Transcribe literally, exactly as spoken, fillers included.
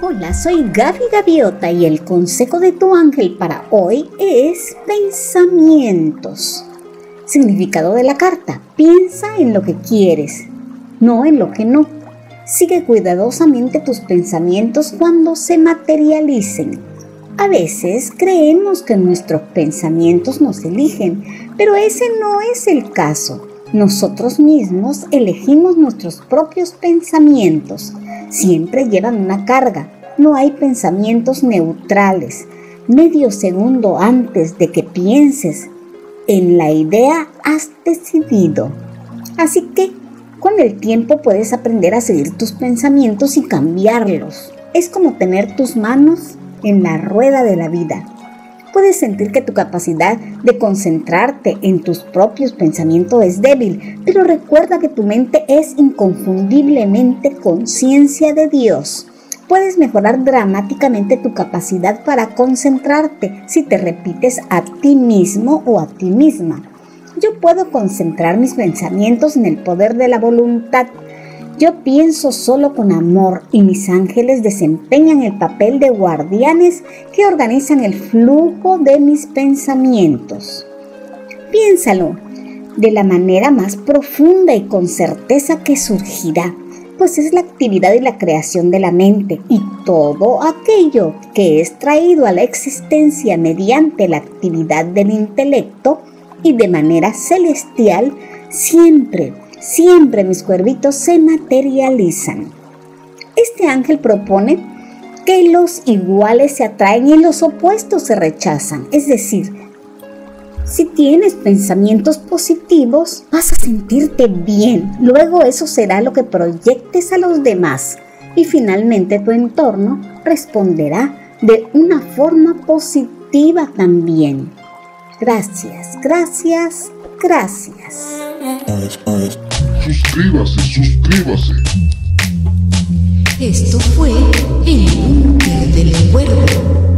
Hola, soy Gaby Gaviota y el consejo de tu ángel para hoy es pensamientos. Significado de la carta: piensa en lo que quieres, no en lo que no. Sigue cuidadosamente tus pensamientos cuando se materialicen. A veces creemos que nuestros pensamientos nos eligen, pero ese no es el caso. Nosotros mismos elegimos nuestros propios pensamientos. Siempre llevan una carga. No hay pensamientos neutrales. Medio segundo antes de que pienses en la idea, has decidido. Así que con el tiempo puedes aprender a seguir tus pensamientos y cambiarlos. Es como tener tus manos en la rueda de la vida. Puedes sentir que tu capacidad de concentrarte en tus propios pensamientos es débil, pero recuerda que tu mente es inconfundiblemente conciencia de Dios. Puedes mejorar dramáticamente tu capacidad para concentrarte si te repites a ti mismo o a ti misma. Yo puedo concentrar mis pensamientos en el poder de la voluntad. Yo pienso solo con amor y mis ángeles desempeñan el papel de guardianes que organizan el flujo de mis pensamientos. Piénsalo de la manera más profunda y con certeza que surgirá, pues es la actividad y la creación de la mente, y todo aquello que es traído a la existencia mediante la actividad del intelecto y de manera celestial, siempre Siempre mis cuervitos se materializan. Este ángel propone que los iguales se atraen y los opuestos se rechazan. Es decir, si tienes pensamientos positivos, vas a sentirte bien. Luego eso será lo que proyectes a los demás. Y finalmente tu entorno responderá de una forma positiva también. Gracias, gracias, gracias. Suscríbase, suscríbase. Esto fue El Búnker del Cuervo.